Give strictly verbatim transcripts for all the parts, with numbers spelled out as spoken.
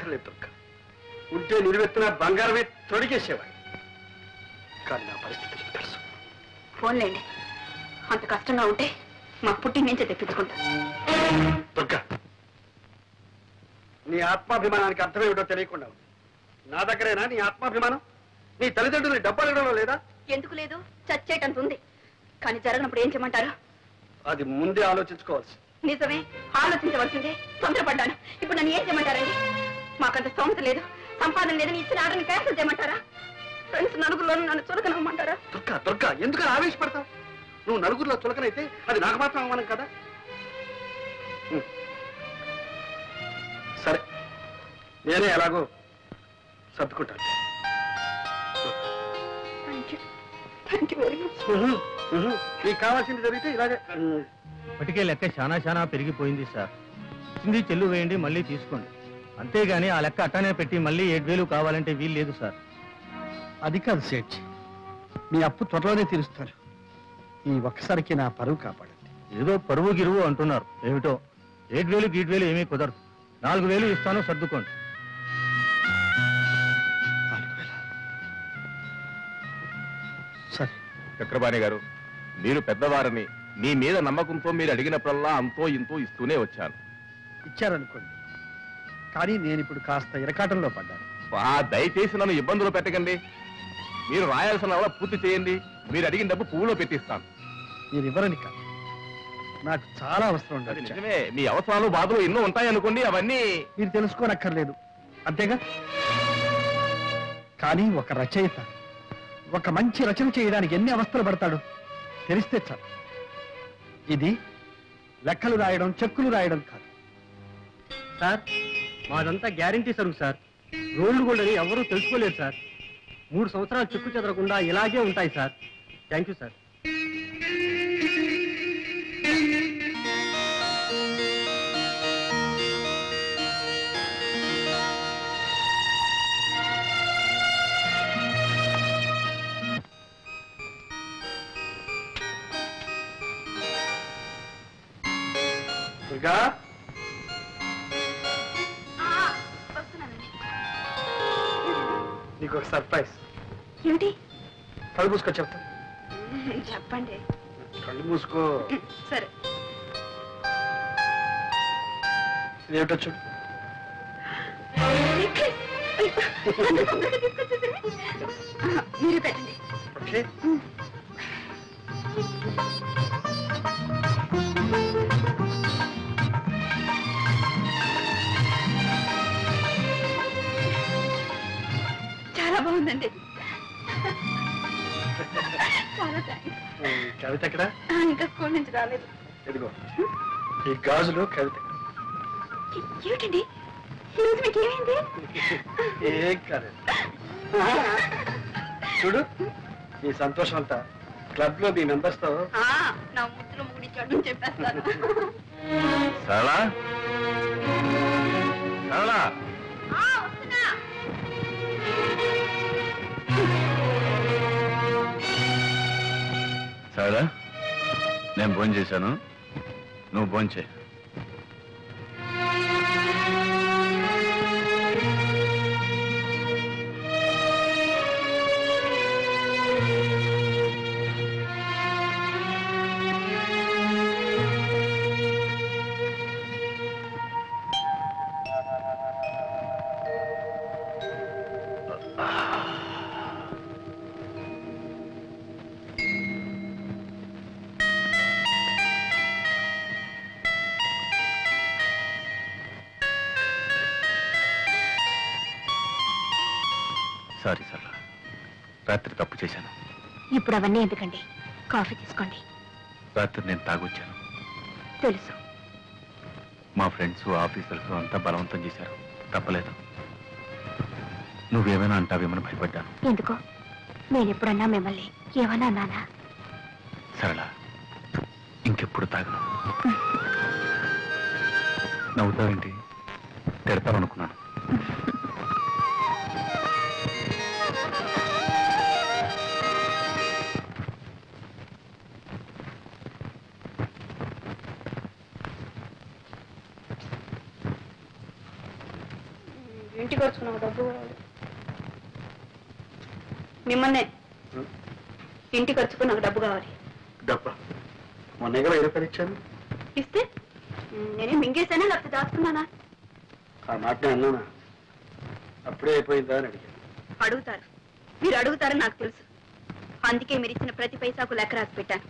అక్కర్లేదు దుర్గా. ఉంటే నిలువెత్తున బంగారమే తొడిగేసేవాడి. కానీ నా పరిస్థితి నీకు తెలుసు. ఫోన్లేండి, అంత కష్టంగా ఉంటే మా పుట్టి నుంచే తెప్పించుకుంటా. దుర్గా, నీ ఆత్మాభిమానానికి అర్థమేమిటో తెలియకుండా ఉంది. నా దగ్గరేనా నీ ఆత్మాభిమానం? నీ తల్లిదండ్రులు డబ్బు అడగడంలో లేదా? ఎందుకు లేదు, చచ్చేటంత ఉంది. కానీ జరగనప్పుడు ఏం చేయమంటారు? అది ముందే ఆలోచించుకోవాల్సి. నిజమే, ఆలోచించవలసిందే. తొందరపడ్డాను. ఇప్పుడు నన్ను ఏం చేయమంటారండి? మాకంత స్తోమత లేదు, సంపాదన లేదని ఇచ్చిన ఆర్డర్ని క్యాన్సిల్ చేయమంటారా? ఫ్రెండ్స్ నలుగురిలో నన్ను చులకనమ్మంటారా? దుర్గా దుర్గా ఎందుకని ఆవేశపడతావు? నువ్వు నలుగురిలో చులకనైతే అది నాకు మాత్రం అవమానం కదా. సరే, నేనే ఎలాగో సర్దుకుంటాను. నీకు కావాల్సింది జరిగితే ఇలాగే. ఇప్పటికే లెక్క చాలా చాలా పెరిగిపోయింది సార్. కింది చెల్లు వేయండి, మళ్ళీ తీసుకోండి. అంతేగాని ఆ లెక్క అట్టానే పెట్టి మళ్ళీ ఏడు వేలు కావాలంటే వీలు లేదు సార్. అది కాదు సేఠ్, మీ అప్పు త్వరలోనే తీరుస్తారు. ఈ ఒక్కసారికి నా పరువు కాపాడండి. ఏదో పరువు గిరువు అంటున్నారు, ఏమిటో ఏడు వేలు గీడు వేలు ఏమీ కుదరదు. నాలుగు వేలు ఇస్తాను, సర్దుకోండి. సరే చక్రపాణి గారు, మీరు పెద్దవారని మీ మీద నమ్మకంతో మీరు అడిగినప్పుడల్లా అంతో ఇంతో ఇస్తూనే వచ్చాను. ఇచ్చారనుకోండి, కానీ నేను ఇప్పుడు కాస్త ఇరకాటంలో పడ్డాను. దయచేసి నన్ను ఇబ్బందులు పెట్టకండి. మీరు రాయాల్సిన అలా పూర్తి చేయండి. మీరు అడిగిన డబ్బు పువ్వులో పెట్టిస్తాను. మీరు ఇవ్వరని కాదు, నాకు చాలా అవసరం ఉండదు. నిజమే, మీ అవసరాలు బాధలు ఎన్నో ఉంటాయనుకోండి, అవన్నీ మీరు తెలుసుకోనక్కర్లేదు, అంతేగా. కానీ ఒక రచయిత ఒక మంచి రచన చేయడానికి ఎన్ని అవస్థలు పడతాడు తెలిస్తే చాలు. ఇది లెక్కలు రాయడం, చెక్కులు రాయడం కాదు సార్. మాదంతా గ్యారంటీ సరుకు సార్. రోడ్లు గోల్డ్ అని ఎవరూ తెలుసుకోలేరు సార్. మూడు సంవత్సరాలు చెక్కు చెదరకుండా ఇలాగే ఉంటాయి sir. Thank you sir. Durga, నీకు ఒక సర్ప్రైజ్. ఏమిటి? కళ్ళు మూసుకో, చెప్తా. చెప్పండి. కళ్ళు మూసుకో. సరే. ఇదేమిటో చూడు. మీరు పెట్టండి. ఓకే. చాలా బాగుందండి. చాలా థ్యాంక్స్. కవిత ఎక్కడ? ఇంకా స్కూల్ నుంచి రాలేదు. ఇదిగో ఈ గాజులు కవిత. ఏమిటండి ఈరోజు మీకు ఏమైంది? ఏం కాదు, చూడు. ఈ సంతోషం అంతా క్లబ్ లో మీ మెంబర్స్ తో. నా ముద్దులో ముగిడిచ్చాడు చెప్పేస్తాను. సరళా, సరళా, సరళా, నేను భోజనం చేశాను, నువ్వు భోజనం చేయి. సారీ సరళా, రాత్రి తప్పు చేశాను. ఇప్పుడు అవన్నీ ఎందుకండి, కాఫీ తీసుకోండి. రాత్రి నేను తాగొచ్చాను. తెలుసు. మా ఫ్రెండ్స్, ఆఫీసర్స్ అంతా బలవంతం చేశారు, తప్పలేదు. నువ్వేమైనా అంటావేమని భయపడ్డాను. ఎందుకో? నేను ఎప్పుడన్నా మిమ్మల్ని ఏమన్నా అన్నానా? సరళ, ఇంకెప్పుడు తాగను. నవ్వుతావేంటి? తిడతావనుకున్నాను. ఇంటికి వచ్చుకున్నావు డబ్బు మిమ్మల్నే ఇంటికి వచ్చుకుని నాకు డబ్బు కావాలి. డబ్బా మొన్న వెయ్యి రూపాయలు ఇచ్చాను. ఇస్తే నేనే మింగేసానా లేకపోతే దాచుకున్నానా? ఆ మాట అన్నానా? అప్పుడే అయిపోయిందా అని అడిగాను. అడుగుతారు, మీరు అడుగుతారని నాకు తెలుసు. అందుకే మీరు ఇచ్చిన ప్రతి పైసాకు లెక్క రాసి పెట్టాను.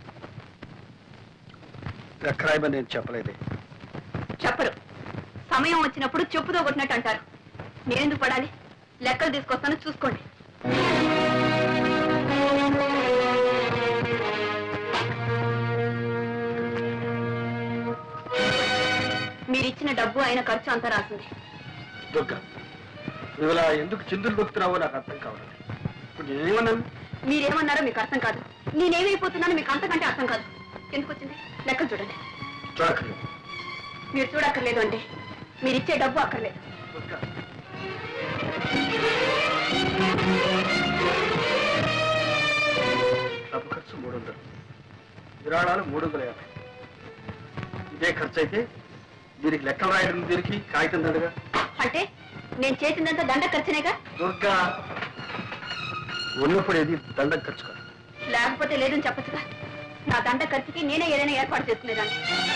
లెక్క రాయమని నేను చెప్పలేదే. చెప్పరు. సమయం వచ్చినప్పుడు చెప్పుతో కొట్టినట్టు అంటారు. నేనెందుకు పడాలి? లెక్కలు తీసుకొస్తాను, చూసుకోండి. మీరిచ్చిన డబ్బు అయిన ఖర్చు అంతా రాసింది. దుర్గా, నువ్వు ఇలా ఎందుకు చిందులు దొక్కుతున్నావో నాకు అర్థం కావాలి. ఇప్పుడు నేనేమన్నాను? మీరేమన్నారో మీకు అర్థం కాదు. నేనేమైపోతున్నానో మీకు అంతకంటే అర్థం కాదు. ఎందుకు వచ్చింది? లెక్కలు చూడండి. చూడక్కర్లేదు. మీరు చూడక్కర్లేదు అంటే మీరు ఇచ్చే డబ్బు అక్కర్లేదు. దుర్గా, డబ్బు ఖర్చు మూడు వందలు, విరాళాలు మూడు వందల యాభై. ఇదే ఖర్చు అయితే దీనికి లెక్కలు రాయడం దీనికి కాగితం దండగా. అంటే నేను చేసిందంతా దండ ఖర్చునేగా? దుర్గా, ఉన్నప్పుడు ఏది దండ ఖర్చు కాదు. లేకపోతే లేదని చెప్పచ్చుగా. నా దండ ఖర్చుకి నేనే ఏదైనా ఏర్పాటు చేసుకునేదాన్ని.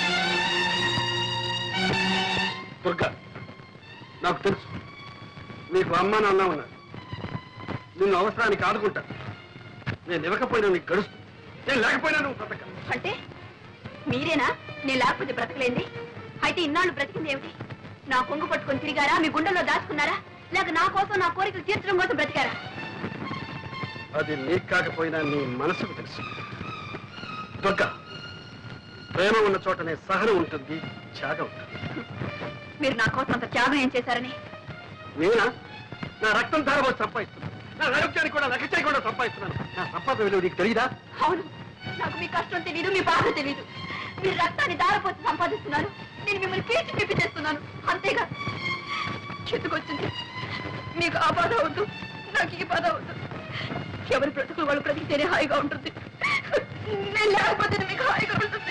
దుర్గా, నాకు తెలుసు నీకు అమ్మ నాన్న ఉన్నారు. నిన్ను అవసరానికి ఆదుకుంటా. నేను ఇవ్వకపోయినా నీకు గడుస్తు, నేను లేకపోయినా నువ్వు బ్రతక. అంటే మీరేనా నేను లేకపోతే బ్రతకలేంది? అయితే ఇన్నాళ్ళు బ్రతికింది ఏమిటి? నా కొంగు పట్టుకొని తిరిగారా? మీ గుండెల్లో దాచుకున్నారా? లేక నా కోసం నా కోరికలు తీర్చడం కోసం బ్రతికారా? అది నీకు కాకపోయినా నీ మనసుకు తెలుసు. దుర్గా, ప్రేమ ఉన్న చోటనే సహనం ఉంటుంది, త్యాగం ఉంటుంది. మీరు నా కోసం అంత త్యాగం ఏం చేశారని? నేనా? నా రక్తం ధారపోసి సంపాదిస్తున్నాను. నా ఆరోగ్యానికి కూడా లెక్క చేయకుండా సంపాదిస్తున్నాను. నా సంపాదన విలువ నీకు తెలియదా? అవును, నాకు మీ కష్టం తెలీదు, మీ బాధ తెలీదు. మీరు రక్తాన్ని దారపోసి సంపాదిస్తున్నారు, నేను మిమ్మల్ని పీల్చి పిప్పి చేస్తున్నాను. అంతేగా చెట్టుకొచ్చింది. మీకు ఆ బాధ వద్దు, నాకు ఈ బాధ వద్దు. ఎవరి బ్రతుకులు వాళ్ళు బ్రతికితేనే హాయిగా ఉంటుంది. నేను లేకపోతే మీకు హాయిగా ఉంటుంది.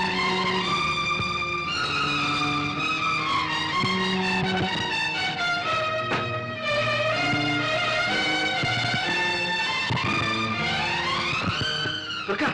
దుర్గా,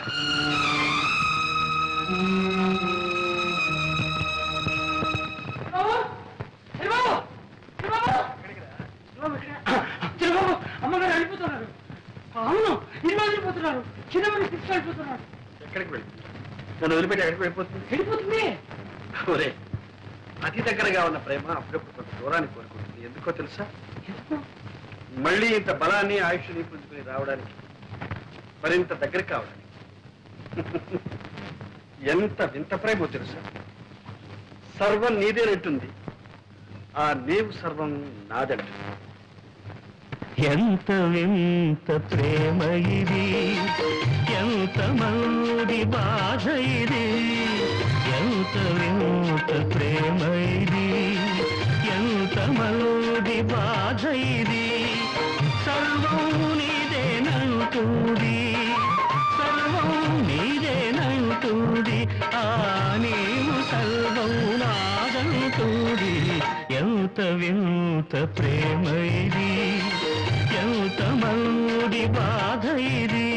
అమ్మగారు వెళ్ళిపోతున్నారు. అవును, ఇల్లు వెళ్ళిపోతున్నారు. చిన్నమని తీసుకెళ్ళిపోతున్నారు. ఎక్కడికి వెళ్ళి నన్ను వదిలిపెట్టి ఎక్కడికి వెళ్ళిపోతుంది? వెళ్ళిపోతుంది. ఒరే, అతి దగ్గరగా ఉన్న ప్రేమ అప్పుడప్పుడు కొంత దూరాన్ని కోరుకుంటుంది. ఎందుకో తెలుసా? మళ్ళీ ఇంత బలాన్ని ఆయుష్ని పుంజుకుని రావడానికి, మరింత దగ్గర కావడానికి. ఎంత వింత ప్రేమో తెలుసా? సర్వం నీదేనంటుంది, ఆ నీవు సర్వం నాదంటుంది. ఎంత వింత ప్రేమ ఇది, ఎంత మంది బాధ ఇది. ఎంత వింత ప్రేమ ఇది, ఎంత మంది బాధ ఇది. సర్వం నీదేనంటుంది, సర్వం నీదేనంటుంది. ఆ నీవు సర్వం నాదంటుంది. ఎంత వింత ప్రేమ ఇది, ఎంత మంది బాధ ఇది.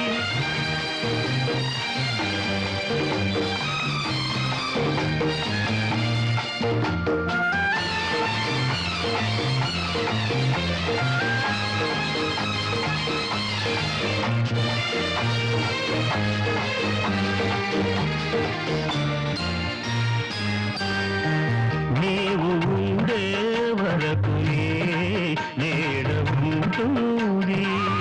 నీవు ఉండే వరకు నీడ ఉంటుంది,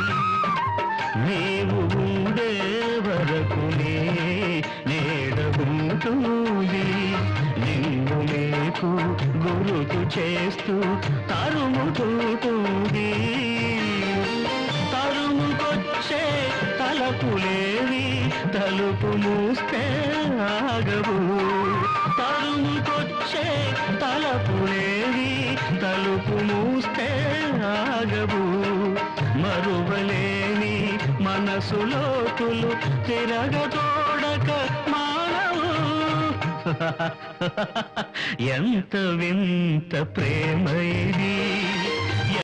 నీవు ఉండే వరకు నీడ ఉంటుంది. నిన్ను నీకు గురుతు చేస్తూ తరుముతుంది. తరుముకొచ్చే తలపులేవి తలుపు మూస్తే ఆగవు. తరుముకొచ్చే తలపులేవి తలుపు మూస్తే ఆగవు. మరువలేని మనసులోతులు తిరగతోడక మానవు. ఎంత వింత ప్రేమ ఇది